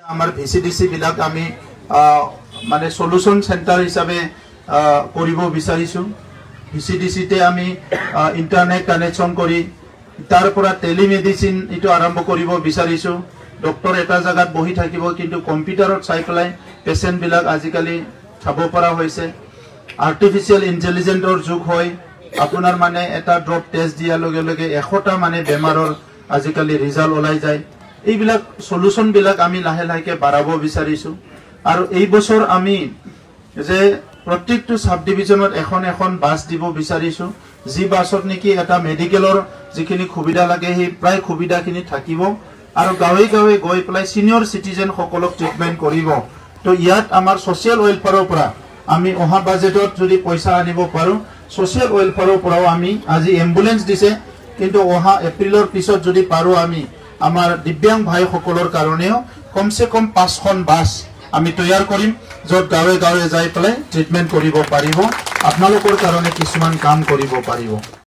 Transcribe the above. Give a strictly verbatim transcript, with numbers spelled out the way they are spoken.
আমাৰ ভিচিডিসি বিলাক আমি মানে সলিউশন সেন্টার হিসাবে কৰিব বিচাৰিছো। ভিচিডিসিতে আমি ইন্টারনেট কানেকশন কৰি তাৰ পৰা টেলিমেডিসিন ইটো আৰম্ভ কৰিব বিচাৰিছো। ডক্টৰ এটা জায়গাত বহি থাকিব কিন্তু কম্পিউটাৰত চাই পেলাই পেশেন্ট বিলাক আজিকালি চাব পৰা হৈছে। আৰ্টিফিশিয়াল ইন্টেলিজেন্সৰ যুগ হয়। আপোনাৰ মানে এটা ড্ৰপ টেষ্ট দিয়াৰ লগে লগে এশটা মানে বেমাৰৰ আজিকালি ৰিজাল্ট ওলাই যায়। এইবিলাক সলিউশন বিলাক আমি লাহে লাহে বাড়াব বিচাৰিছো। আৰু এই বছৰ আমি যে প্ৰত্যেকটো সাব ডিভিজনত এখন এখন বাস দিব বিচাৰিছো, যি বাসত নেকি এটা মেডিকেলৰ যিখিনি সুবিধা লাগে সেই প্ৰায় সুবিধাখিনি থাকিব আৰু গাঁৱে গাঁৱে গৈ পেলাই সিনিয়ৰ সিটিজেন সকলক ট্ৰিটমেন্ট কৰিব। তো ইয়াত আমাৰ সোশ্যাল ওয়েলফেয়াৰৰ পৰা আমি অহা বাজেটত যদি পইচা আনিব পাৰো, সোশ্যাল ওয়েলফেয়াৰৰ পৰাও আমি আজি এম্বুলেন্স দিছে কিন্তু অহা এপ্ৰিলৰ পিছত যদি পাৰো আমি আমাৰ দিব্যাং ভাই সকলৰ কাৰণেও কমসে কম পাঁচখন বাস আমি তৈয়াৰ কৰিম, যত গাঁৱে গাঁৱে যাই পেলাই ট্ৰিটমেন্ট কৰিব পাৰিব, আপোনালোকৰ কাৰণে কিছুমান কাম কৰিব পাৰিব।